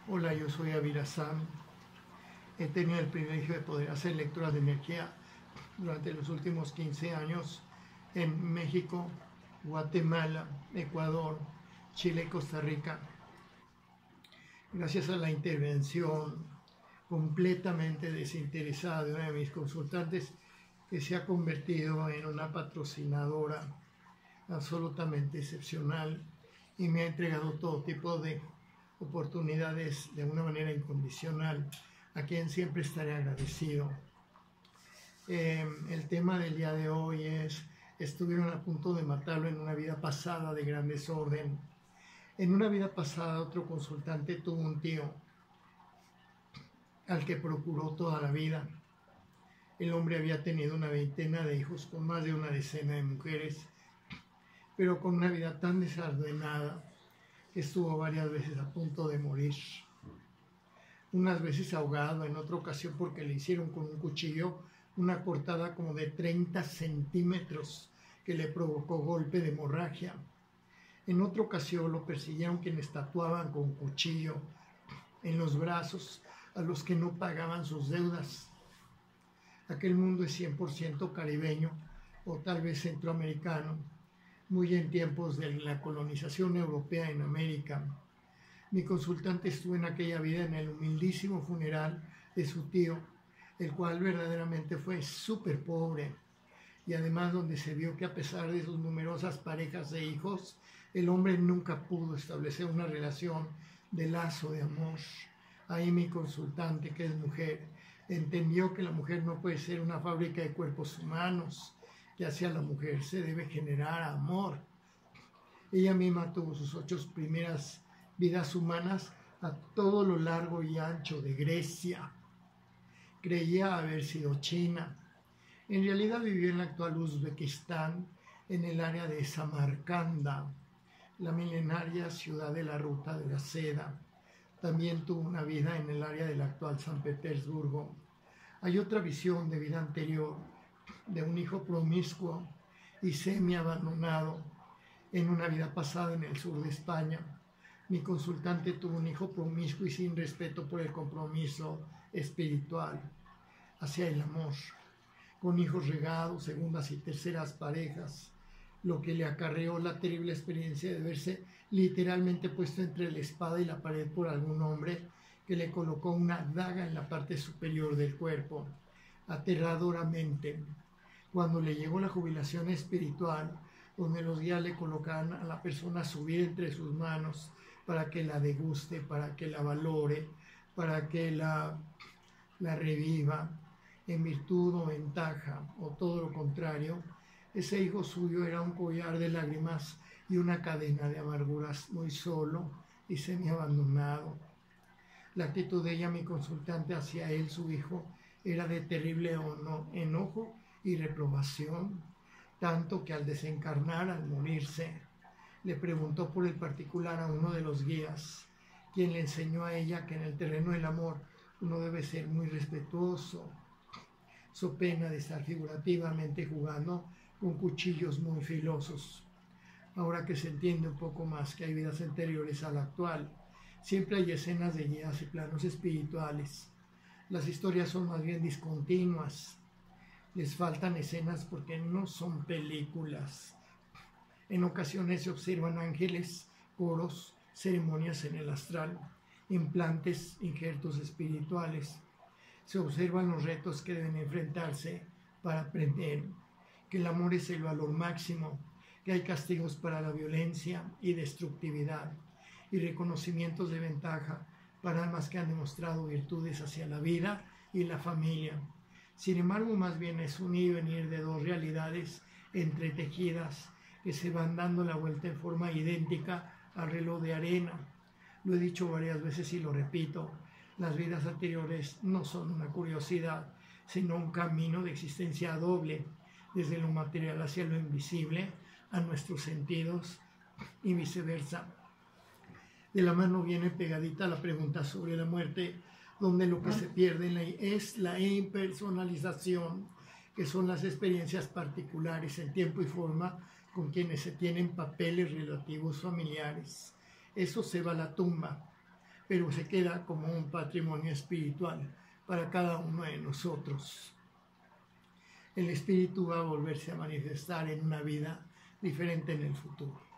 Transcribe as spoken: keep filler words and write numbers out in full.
Hola, yo soy Avira Sam. He tenido el privilegio de poder hacer lecturas de energía durante los últimos quince años en México, Guatemala, Ecuador, Chile y Costa Rica. Gracias a la intervención completamente desinteresada de una de mis consultantes, que se ha convertido en una patrocinadora absolutamente excepcional y me ha entregado todo tipo de oportunidades de una manera incondicional, a quien siempre estaré agradecido. Eh, el tema del día de hoy es: estuvieron a punto de matarlo en una vida pasada de gran desorden. En una vida pasada, otro consultante tuvo un tío al que procuró toda la vida. El hombre había tenido una veintena de hijos con más de una decena de mujeres, pero con una vida tan desordenada que estuvo varias veces a punto de morir. Unas veces ahogado, en otra ocasión porque le hicieron con un cuchillo una cortada como de treinta centímetros que le provocó golpe de hemorragia. En otra ocasión lo persiguieron quienes tatuaban con cuchillo en los brazos a los que no pagaban sus deudas. Aquel mundo es cien por ciento caribeño o tal vez centroamericano, muy en tiempos de la colonización europea en América. Mi consultante estuvo en aquella vida en el humildísimo funeral de su tío, el cual verdaderamente fue súper pobre, y además donde se vio que a pesar de sus numerosas parejas de hijos, el hombre nunca pudo establecer una relación de lazo de amor. Ahí mi consultante, que es mujer, entendió que la mujer no puede ser una fábrica de cuerpos humanos, que hacia la mujer se debe generar amor. Ella misma tuvo sus ocho primeras vidas humanas a todo lo largo y ancho de Grecia. Creía haber sido china. En realidad vivió en la actual Uzbekistán, en el área de Samarcanda, la milenaria ciudad de la ruta de la seda. También tuvo una vida en el área del actual San Petersburgo. Hay otra visión de vida anterior, de un hijo promiscuo y semi-abandonado en una vida pasada en el sur de España. Mi consultante tuvo un hijo promiscuo y sin respeto por el compromiso espiritual hacia el amor, con hijos regados, segundas y terceras parejas, lo que le acarreó la terrible experiencia de verse literalmente puesto entre la espada y la pared por algún hombre que le colocó una daga en la parte superior del cuerpo, aterradoramente. Cuando le llegó la jubilación espiritual, donde los guías le colocaban a la persona a subir entre sus manos para que la deguste, para que la valore, para que la, la reviva, en virtud o ventaja, o todo lo contrario, ese hijo suyo era un collar de lágrimas y una cadena de amarguras, muy solo y semi-abandonado. La actitud de ella, mi consultante, hacia él, su hijo, era de terrible enojo y reprobación, tanto que al desencarnar, al morirse, le preguntó por el particular a uno de los guías, quien le enseñó a ella que en el terreno del amor uno debe ser muy respetuoso, so pena de estar figurativamente jugando con cuchillos muy filosos. Ahora que se entiende un poco más que hay vidas anteriores a la actual, siempre hay escenas de guías y planos espirituales. Las historias son más bien discontinuas. Les faltan escenas porque no son películas. En ocasiones se observan ángeles, coros, ceremonias en el astral, implantes, injertos espirituales. Se observan los retos que deben enfrentarse para aprender que el amor es el valor máximo, que hay castigos para la violencia y destructividad, y reconocimientos de ventaja para almas que han demostrado virtudes hacia la vida y la familia. Sin embargo, más bien es un ir y venir de dos realidades entretejidas que se van dando la vuelta en forma idéntica al reloj de arena. Lo he dicho varias veces y lo repito: las vidas anteriores no son una curiosidad, sino un camino de existencia doble, desde lo material hacia lo invisible, a nuestros sentidos y viceversa. De la mano viene pegadita la pregunta sobre la muerte, donde lo que se pierde es la impersonalización, que son las experiencias particulares en tiempo y forma con quienes se tienen papeles relativos familiares. Eso se va a la tumba. pero se queda como un patrimonio espiritual para cada uno de nosotros. El espíritu va a volverse a manifestar en una vida diferente en el futuro.